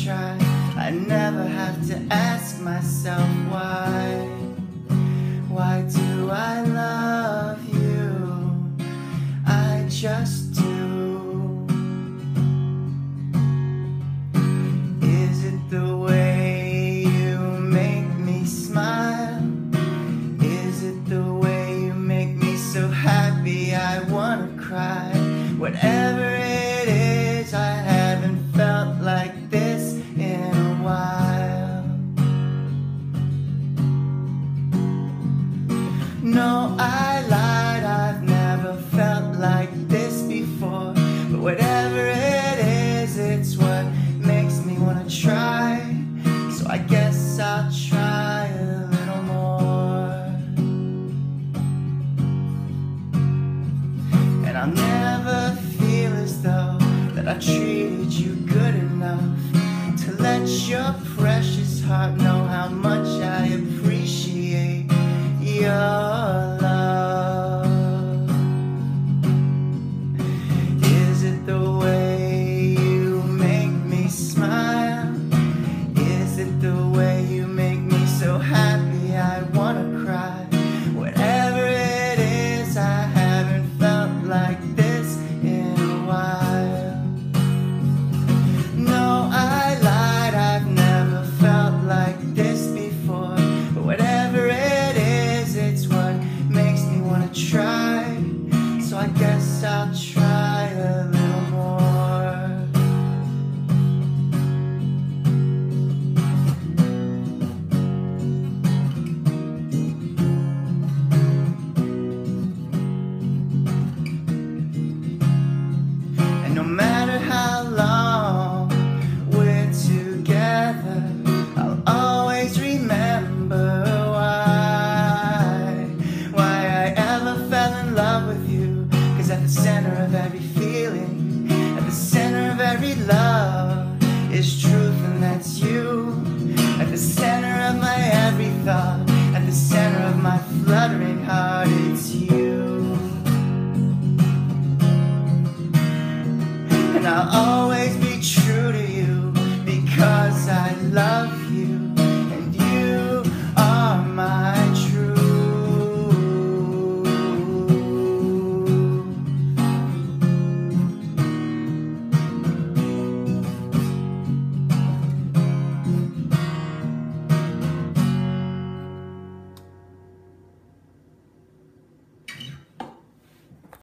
try. I never have to ask myself why. Why do I love you? I just do. Is it the way you make me smile? Is it the way you make me so happy I wanna cry? Whatever it is, I haven't felt like this in a while. No, I lied, I've never felt like this before. But whatever it is, it's what makes me wanna try. So I guess I'll try a little more. And I'll never feel as though that I treated you good enough to let your